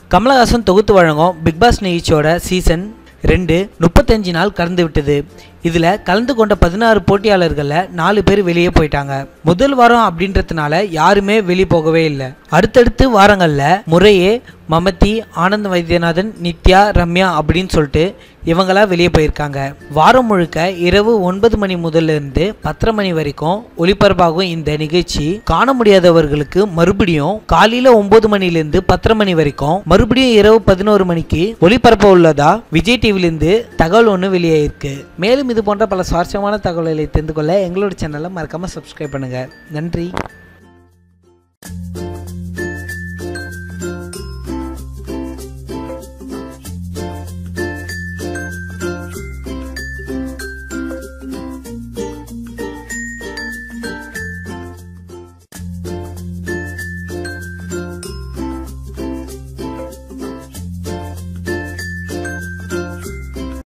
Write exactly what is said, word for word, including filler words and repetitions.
கமலஹாசன் தொகுத்து வழங்கும் big pass நிகழ்ச்சியோட சீசன் ரெண்டு முப்பத்தஞ்சு நாள் கடந்து விட்டது. இதில் கலந்து கொண்ட பதினாறு போட்டியாளர்களில் நாலு பேர் வெளியே போயிட்டாங்க. முதல் வாரம் அப்படின்றதுனால யாருமே வெளியே போகவே இல்லை. அடுத்தடுத்து வாரங்களில் முறையே மமதி, ஆனந்த் வைத்தியநாதன், நித்யா, ரம்யா அப்படின்னு சொல்லிட்டு இவங்களா வெளியே போயிருக்காங்க. வாரம் முழுக்க இரவு ஒன்பது மணி முதல்ல இருந்து பத்தரை மணி வரைக்கும் ஒளிபரப்பாகும் இந்த நிகழ்ச்சி காண முடியாதவர்களுக்கு மறுபடியும் காலையில ஒன்பது மணிலிருந்து பத்தரை மணி வரைக்கும் மறுபடியும் இரவு பதினோரு மணிக்கு ஒளிபரப்ப உள்ளதா விஜய் டிவிலிருந்து தகவல் ஒன்று வெளியாயிருக்கு. மேலும் இது போன்ற பல சுவாரஸ்யமான தகவல்களை தெரிந்து கொள்ள எங்களோட சேனலை மறக்காம சப்ஸ்கிரைப் பண்ணுங்க. நன்றி.